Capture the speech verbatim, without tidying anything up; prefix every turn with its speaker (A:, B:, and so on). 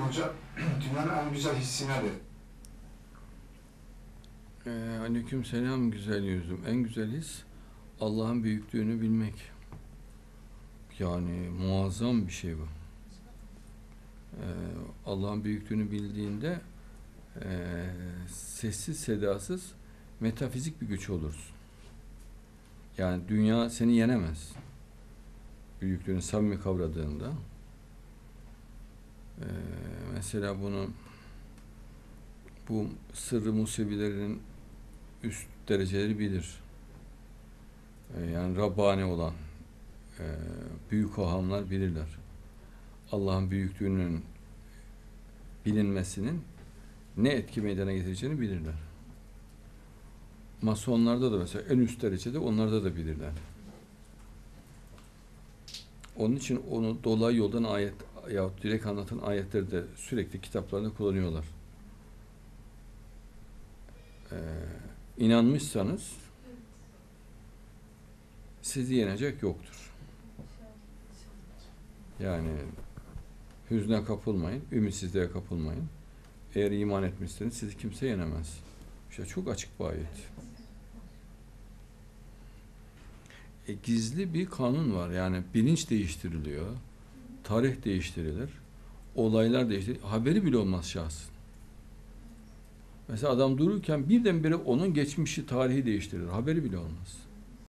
A: Hocam, dünyanın en güzel hissi nedir?
B: Ee, aleykümselam güzel yüzüm. En güzel his Allah'ın büyüklüğünü bilmek. Yani muazzam bir şey bu. Ee, Allah'ın büyüklüğünü bildiğinde e, sessiz sedasız metafizik bir güç olursun. Yani dünya seni yenemez. Büyüklüğünü samimi kavradığında. Ee, mesela bunu bu sırrı musevilerin üst dereceleri bilir. Ee, yani Rabbani olan e, büyük ahamlar bilirler. Allah'ın büyüklüğünün bilinmesinin ne etki meydana getireceğini bilirler. Masonlarda da mesela en üst derecede onlarda da bilirler. Onun için onu dolayı yoldan ayet yahut direkt anlatan ayetleri de sürekli kitaplarında kullanıyorlar. Ee, inanmışsanız sizi yenecek yoktur. Yani hüzne kapılmayın, ümitsizliğe kapılmayın. Eğer iman etmişseniz sizi kimse yenemez. İşte çok açık bir ayet. E, gizli bir kanun var. Yani bilinç değiştiriliyor. Tarih değiştirilir. Olaylar değiştirilir. Haberi bile olmaz şahsın. Mesela adam dururken birdenbire onun geçmişi, tarihi değiştirilir. Haberi bile olmaz.